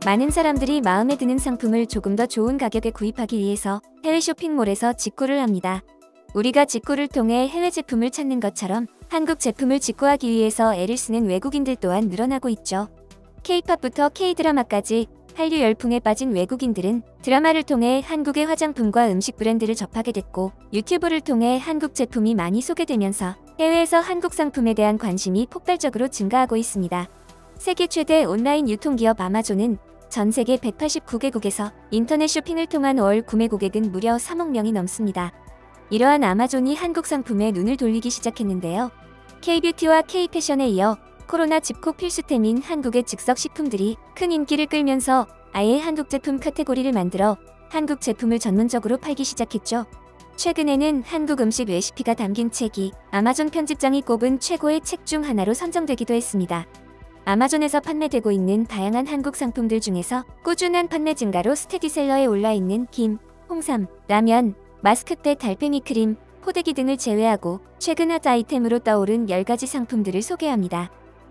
많은 사람들이 마음에 드는 상품을 조금 더 좋은 가격에 구입하기 위해서 해외 쇼핑몰에서 직구를 합니다. 우리가 직구를 통해 해외 제품을 찾는 것처럼 한국 제품을 직구하기 위해서 애를 쓰는 외국인들 또한 늘어나고 있죠. K-팝부터 K-드라마까지 한류 열풍에 빠진 외국인들은 드라마를 통해 한국의 화장품과 음식 브랜드를 접하게 됐고, 유튜브를 통해 한국 제품이 많이 소개되면서 해외에서 한국 상품에 대한 관심이 폭발적으로 증가하고 있습니다. 세계 최대 온라인 유통기업 아마존은 전 세계 189개국에서 인터넷 쇼핑을 통한 월 구매 고객은 무려 3억 명이 넘습니다. 이러한 아마존이 한국 상품에 눈을 돌리기 시작했는데요. K-뷰티와 K-패션에 이어 코로나 집콕 필수템인 한국의 즉석식품들이 큰 인기를 끌면서 아예 한국 제품 카테고리를 만들어 한국 제품을 전문적으로 팔기 시작했죠. 최근에는 한국 음식 레시피가 담긴 책이 아마존 편집장이 꼽은 최고의 책 중 하나로 선정되기도 했습니다. 아마존에서 판매되고 있는 다양한 한국 상품들 중에서 꾸준한 판매 증가로 스테디셀러에 올라있는 김, 홍삼, 라면, 마스크팩, 달팽이 크림, 포대기 등을 제외하고 최근 핫 아이템으로 떠오른 10가지 상품들을 소개합니다.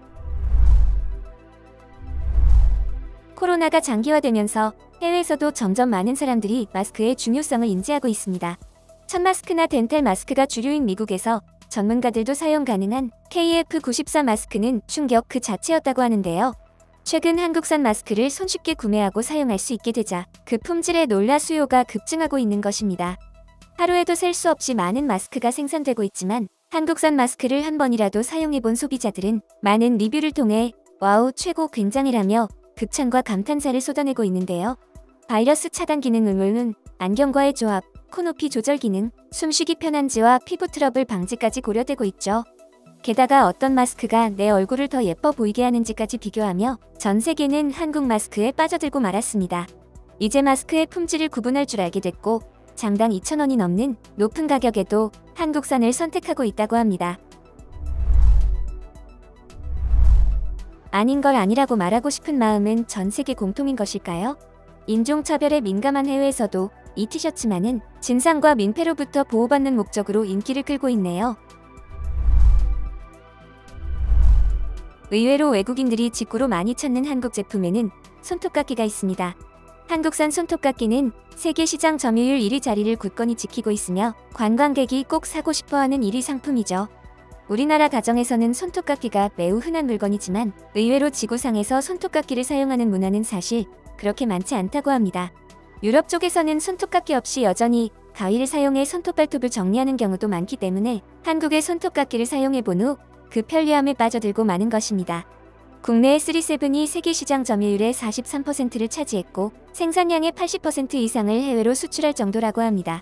코로나가 장기화되면서 해외에서도 점점 많은 사람들이 마스크의 중요성을 인지하고 있습니다. 천 마스크나 덴탈 마스크가 주류인 미국에서 전문가들도 사용 가능한 KF94 마스크는 충격 그 자체였다고 하는데요. 최근 한국산 마스크를 손쉽게 구매하고 사용할 수 있게 되자 그 품질에 놀라 수요가 급증하고 있는 것입니다. 하루에도 셀 수 없이 많은 마스크가 생산되고 있지만 한국산 마스크를 한 번이라도 사용해본 소비자들은 많은 리뷰를 통해 와우 최고 굉장히라며 극찬과 감탄사를 쏟아내고 있는데요. 바이러스 차단 기능 응용은 안경과의 조합, 코 높이 조절 기능, 숨쉬기 편한지와 피부 트러블 방지까지 고려되고 있죠. 게다가 어떤 마스크가 내 얼굴을 더 예뻐 보이게 하는지까지 비교하며 전 세계는 한국 마스크에 빠져들고 말았습니다. 이제 마스크의 품질을 구분할 줄 알게 됐고 장당 2,000원이 넘는 높은 가격에도 한국산을 선택하고 있다고 합니다. 아닌 걸 아니라고 말하고 싶은 마음은 전 세계 공통인 것일까요? 인종차별에 민감한 해외에서도 이 티셔츠만은 진상과 민폐로부터 보호받는 목적으로 인기를 끌고 있네요. 의외로 외국인들이 직구로 많이 찾는 한국 제품에는 손톱깎이가 있습니다. 한국산 손톱깎이는 세계 시장 점유율 1위 자리를 굳건히 지키고 있으며 관광객이 꼭 사고 싶어하는 1위 상품이죠. 우리나라 가정에서는 손톱깎이가 매우 흔한 물건이지만 의외로 지구상에서 손톱깎이를 사용하는 문화는 사실 그렇게 많지 않다고 합니다. 유럽 쪽에서는 손톱깎이 없이 여전히 가위를 사용해 손톱발톱을 정리하는 경우도 많기 때문에 한국의 손톱깎이를 사용해본 후 그 편리함에 빠져들고 마는 것입니다. 국내의 3세븐이 세계 시장 점유율의 43%를 차지했고 생산량의 80% 이상을 해외로 수출할 정도라고 합니다.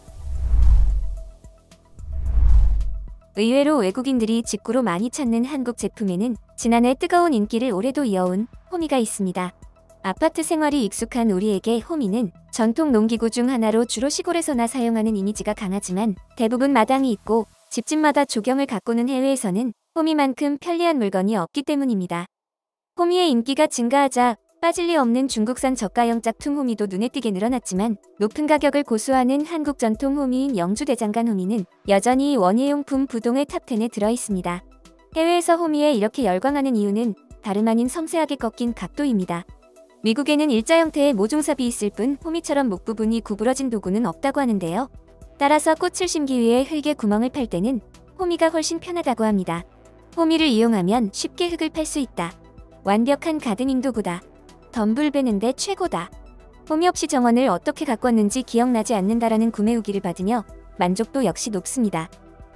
의외로 외국인들이 직구로 많이 찾는 한국 제품에는 지난해 뜨거운 인기를 올해도 이어온 호미가 있습니다. 아파트 생활이 익숙한 우리에게 호미는 전통 농기구 중 하나로 주로 시골에서나 사용하는 이미지가 강하지만 대부분 마당이 있고 집집마다 조경을 가꾸는 해외에서는 호미만큼 편리한 물건이 없기 때문입니다. 호미의 인기가 증가하자 빠질 리 없는 중국산 저가형 짝퉁 호미도 눈에 띄게 늘어났지만 높은 가격을 고수하는 한국 전통 호미인 영주 대장간 호미는 여전히 원예용품 부동의 탑10에 들어있습니다. 해외에서 호미에 이렇게 열광하는 이유는 다름 아닌 섬세하게 꺾인 각도입니다. 미국에는 일자 형태의 모종삽이 있을 뿐 호미처럼 목 부분이 구부러진 도구는 없다고 하는데요. 따라서 꽃을 심기 위해 흙에 구멍을 팔 때는 호미가 훨씬 편하다고 합니다. 호미를 이용하면 쉽게 흙을 팔 수 있다. 완벽한 가드닝 도구다. 덤불 베는데 최고다. 호미 없이 정원을 어떻게 가꿨는지 기억나지 않는다라는 구매 후기를 받으며 만족도 역시 높습니다.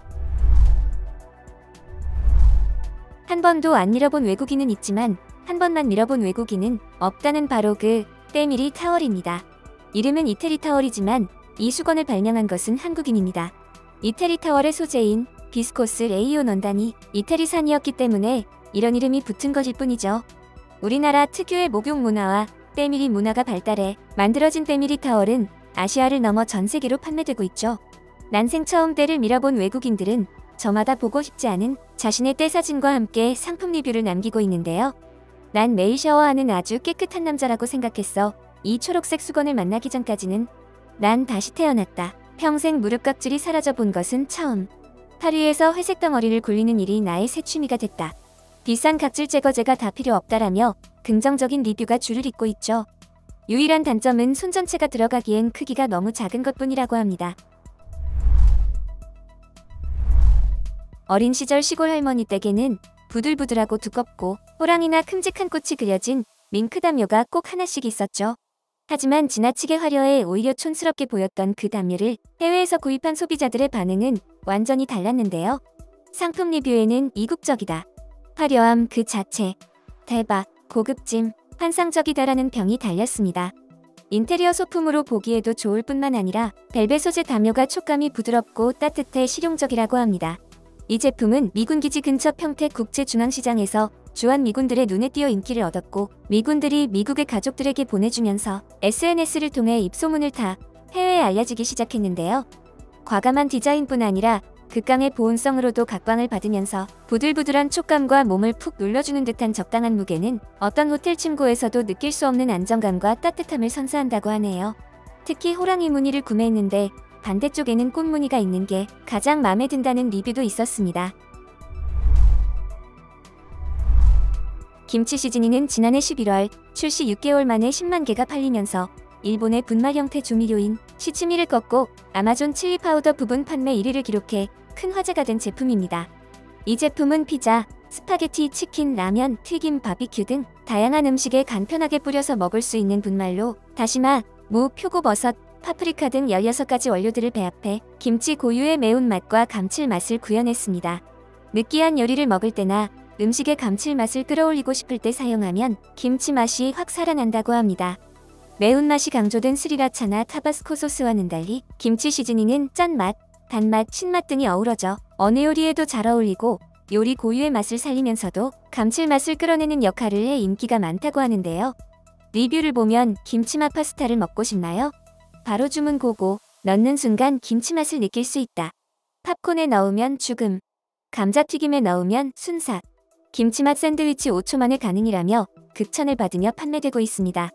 한 번도 안 밀어본 외국인은 있지만 한 번만 밀어본 외국인은 없다는 바로 그 때밀이 타월입니다. 이름은 이태리 타월이지만 이 수건을 발명한 것은 한국인입니다. 이태리 타월의 소재인 비스코스 레이온 원단이 이태리산이었기 때문에 이런 이름이 붙은 것일 뿐이죠. 우리나라 특유의 목욕 문화와 때밀이 문화가 발달해 만들어진 때밀이 타월은 아시아를 넘어 전 세계로 판매되고 있죠. 난생 처음 때를 밀어본 외국인들은 저마다 보고 싶지 않은 자신의 때 사진과 함께 상품 리뷰를 남기고 있는데요. 난 매일 샤워하는 아주 깨끗한 남자라고 생각했어. 이 초록색 수건을 만나기 전까지는 난 다시 태어났다. 평생 무릎 각질이 사라져 본 것은 처음. 팔 위에서 회색 덩어리를 굴리는 일이 나의 새 취미가 됐다. 비싼 각질 제거제가 다 필요 없다라며 긍정적인 리뷰가 줄을 잇고 있죠. 유일한 단점은 손 전체가 들어가기엔 크기가 너무 작은 것뿐이라고 합니다. 어린 시절 시골 할머니 댁에는 부들부들하고 두껍고 호랑이나 큼직한 꽃이 그려진 밍크담요가 꼭 하나씩 있었죠. 하지만 지나치게 화려해 오히려 촌스럽게 보였던 그 담요를 해외에서 구입한 소비자들의 반응은 완전히 달랐는데요. 상품 리뷰에는 이국적이다, 화려함 그 자체, 대박, 고급짐, 환상적이다라는 평이 달렸습니다. 인테리어 소품으로 보기에도 좋을 뿐만 아니라 벨벳 소재 담요가 촉감이 부드럽고 따뜻해 실용적이라고 합니다. 이 제품은 미군 기지 근처 평택 국제중앙시장에서 주한미군들의 눈에 띄어 인기를 얻었고, 미군들이 미국의 가족들에게 보내주면서 SNS를 통해 입소문을 타 해외에 알려지기 시작했는데요. 과감한 디자인뿐 아니라 극강의 보온성으로도 각광을 받으면서 부들부들한 촉감과 몸을 푹 눌러주는 듯한 적당한 무게는 어떤 호텔 침구에서도 느낄 수 없는 안정감과 따뜻함을 선사한다고 하네요. 특히 호랑이 무늬를 구매했는데 반대쪽에는 꽃 무늬가 있는 게 가장 마음에 든다는 리뷰도 있었습니다. 김치 시즈닝은 지난해 11월 출시 6개월 만에 10만 개가 팔리면서 일본의 분말 형태 조미료인 시치미를 꺾고 아마존 칠리 파우더 부분 판매 1위를 기록해 큰 화제가 된 제품입니다. 이 제품은 피자, 스파게티, 치킨, 라면, 튀김, 바비큐 등 다양한 음식에 간편하게 뿌려서 먹을 수 있는 분말로 다시마, 무, 표고버섯, 파프리카 등 16가지 원료들을 배합해 김치 고유의 매운맛과 감칠맛을 구현했습니다. 느끼한 요리를 먹을 때나 음식의 감칠맛을 끌어올리고 싶을 때 사용하면 김치 맛이 확 살아난다고 합니다. 매운맛이 강조된 스리라차나 타바스코 소스와는 달리 김치 시즈닝은 짠맛, 단맛, 신맛 등이 어우러져 어느 요리에도 잘 어울리고 요리 고유의 맛을 살리면서도 감칠맛을 끌어내는 역할을 해 인기가 많다고 하는데요. 리뷰를 보면 김치맛 파스타를 먹고 싶나요? 바로 주문 고고, 넣는 순간 김치맛을 느낄 수 있다. 팝콘에 넣으면 죽음, 감자튀김에 넣으면 순삭, 김치맛 샌드위치 5초 만에 가능이라며 극찬을 받으며 판매되고 있습니다.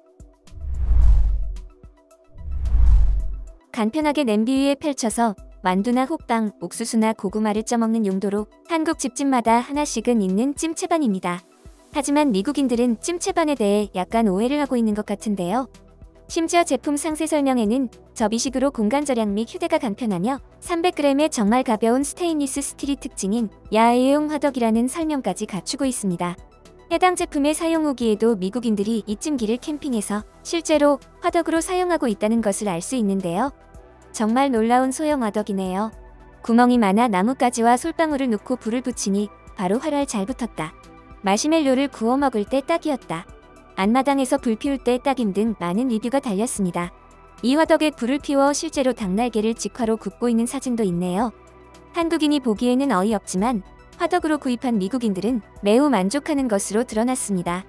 간편하게 냄비 위에 펼쳐서 만두나 호빵, 옥수수나 고구마를 쪄먹는 용도로 한국 집집마다 하나씩은 있는 찜채반입니다. 하지만 미국인들은 찜채반에 대해 약간 오해를 하고 있는 것 같은데요. 심지어 제품 상세 설명에는 접이식으로 공간 절약 및 휴대가 간편하며 300g의 정말 가벼운 스테인리스 스틸이 특징인 야외용 화덕이라는 설명까지 갖추고 있습니다. 해당 제품의 사용 후기에도 미국인들이 이 찜기를 캠핑에서 실제로 화덕으로 사용하고 있다는 것을 알 수 있는데요. 정말 놀라운 소형 화덕이네요. 구멍이 많아 나뭇가지와 솔방울을 넣고 불을 붙이니 바로 활활 잘 붙었다. 마시멜로를 구워 먹을 때 딱이었다. 앞마당에서 불 피울 때 딱임 등 많은 리뷰가 달렸습니다. 이 화덕에 불을 피워 실제로 닭날개를 직화로 굽고 있는 사진도 있네요. 한국인이 보기에는 어이없지만 화덕으로 구입한 미국인들은 매우 만족하는 것으로 드러났습니다.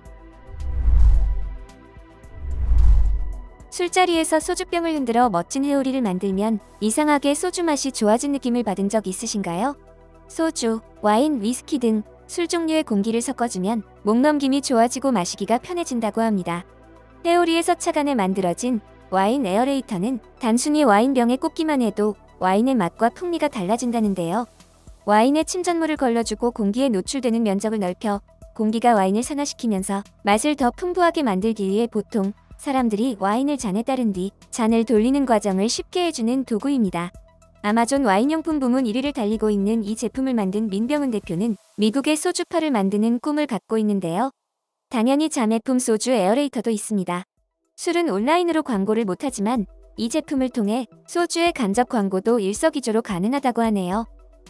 술자리에서 소주병을 흔들어 멋진 회오리를 만들면 이상하게 소주 맛이 좋아진 느낌을 받은 적 있으신가요? 소주, 와인, 위스키 등 술 종류의 공기를 섞어주면 목넘김이 좋아지고 마시기가 편해진다고 합니다. 회오리에서 차간에 만들어진 와인 에어레이터는 단순히 와인병에 꽂기만 해도 와인의 맛과 풍미가 달라진다는데요. 와인에 침전물을 걸러주고 공기에 노출되는 면적을 넓혀 공기가 와인을 산화시키면서 맛을 더 풍부하게 만들기 위해 보통 사람들이 와인을 잔에 따른 뒤 잔을 돌리는 과정을 쉽게 해주는 도구입니다. 아마존 와인용품 부문 1위를 달리고 있는 이 제품을 만든 민병훈 대표는 미국의 소주파를 만드는 꿈을 갖고 있는데요. 당연히 자매품 소주 에어레이터도 있습니다. 술은 온라인으로 광고를 못하지만 이 제품을 통해 소주의 간접 광고도 일석이조로 가능하다고 하네요.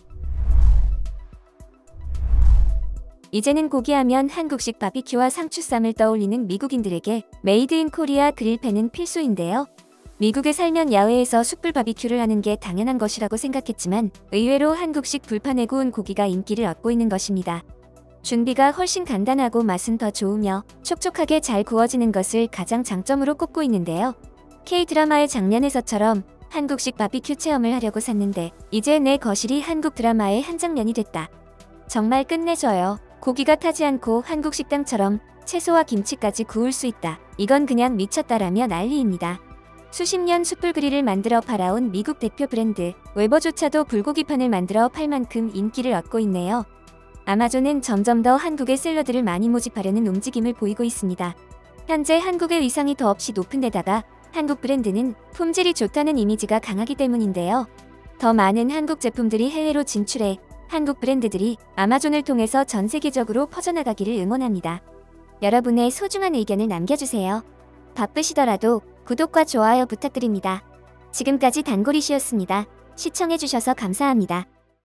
이제는 고기하면 한국식 바비큐와 상추쌈을 떠올리는 미국인들에게 메이드 인 코리아 그릴팬은 필수인데요. 미국에 살면 야외에서 숯불 바비큐를 하는 게 당연한 것이라고 생각했지만 의외로 한국식 불판에 구운 고기가 인기를 얻고 있는 것입니다. 준비가 훨씬 간단하고 맛은 더 좋으며 촉촉하게 잘 구워지는 것을 가장 장점으로 꼽고 있는데요. K-드라마의 장면에서처럼 한국식 바비큐 체험을 하려고 샀는데 이제 내 거실이 한국 드라마의 한 장면이 됐다. 정말 끝내줘요. 고기가 타지 않고 한국 식당처럼 채소와 김치까지 구울 수 있다. 이건 그냥 미쳤다라며 난리입니다. 수십 년 숯불 그릴을 만들어 팔아온 미국 대표 브랜드 웨버조차도 불고기판을 만들어 팔 만큼 인기를 얻고 있네요. 아마존은 점점 더 한국의 셀러들을 많이 모집하려는 움직임을 보이고 있습니다. 현재 한국의 위상이 더없이 높은 데다가 한국 브랜드는 품질이 좋다는 이미지가 강하기 때문인데요. 더 많은 한국 제품들이 해외로 진출해 한국 브랜드들이 아마존을 통해서 전 세계적으로 퍼져나가기를 응원합니다. 여러분의 소중한 의견을 남겨주세요. 바쁘시더라도 구독과 좋아요 부탁드립니다. 지금까지 단골이시였습니다. 시청해주셔서 감사합니다.